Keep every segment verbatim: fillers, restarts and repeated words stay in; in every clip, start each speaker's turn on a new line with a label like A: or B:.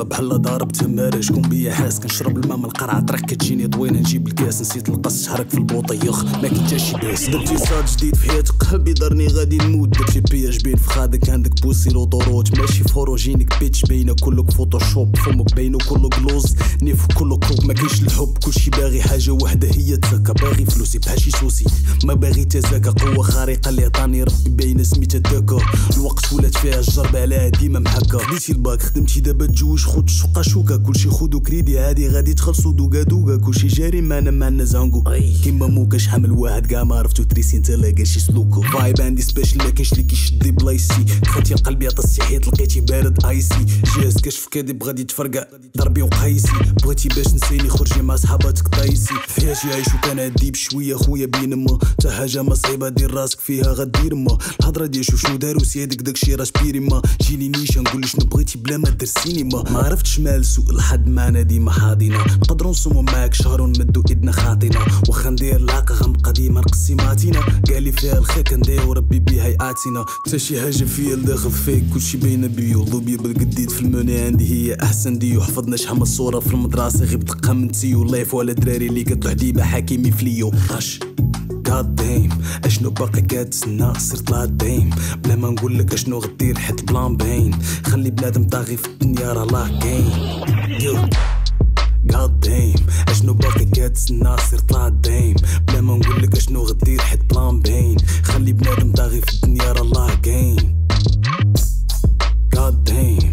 A: تما بحال ضارب تماره شكون بيا حاس كنشرب الماء من القرعه طريق كتجيني طوينه نجيب الكاس نسيت القص شحرك في البوطيخ ما كاين حتى شي باس درتي صاد جديد في حياتك قلبي دارني غادي نموت درتي بياج بين فخادك عندك بوسي لوطوروت ماشي فوروجينيك بيتش باينه كلك فوتوشوب فمك باينو كلك لوز نيف كلك كروب ما كاينش الحب كلشي باغي حاجه وحده هي تزكى باغي فلوسي بحال شي سوسي ما باغي تزكى قوه خارقه اللي عطاني ربي باينه سميتها داكا الوقت ولات فيها الجربه على ديما محكا خديتي الباك خدمتي دابا تجوج خد شقه شوكه كلشي خدو كريدي عادي غادي تخلصو دوكا دوكا كلشي جاري معنا معنا زانكو كيما موكاش حامل واحد كاع ما عرفتو تريسي انت لاقا شي سلوكو فايب عندي سبيشال ما كاينش اللي كيشدي بلايصي دخلتي القلب يعطي حيت لقيتي بارد ايسي جاز كشف كادي بغادي تفرقع ضربي وقايسي بغيتي باش نسيني خرجي مع صحاباتك طايسي فيهاش يعيشو كان عدي بشويه خويا بينما تا حاجه ما صعيبه دير راسك فيها غدير ما الهضره ديال شوف شنو دارو سيادك داكشي راه شبيري ما جيني نيشان نقول شنو بغيتي بلا ما دير سينما ما عرفتش مال سوق الحد معنا ديما حاضينا نقدروا نصومو معاك شهر ونمدو ايدنا خاطينا واخا ندير العاقه غنبقى ديما نقسيماتينا قالي فيها الخير كندير ربي بيها يعاتينا حتى شي حاجه فيا لداخل فيك كلشي باينه بيو ضوبيه بالقديد في الموني عندي هي احسن ديو حفظنا شحال من صوره في المدرسه غير بتلقى من تسيو لايف ولا دراري اللي كتلوح ديما حكيمي فليو اش God damn اشنو باقي كتسنى صرت لا دايم بلا ما نقولك اشنو غدير حيت بلان باين خلي بنادم طاغي في الدنيا راه لا كاين يو God damn اشنو باقي كتسنى صرت لا دايم بلا ما نقولك اشنو غدير حيت بلان باين خلي بنادم طاغي في الدنيا راه لا كاين God damn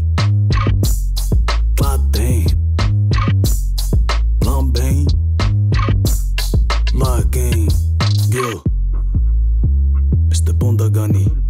A: God damn بلان باين لا كاين Yo, Mr. Bondagani.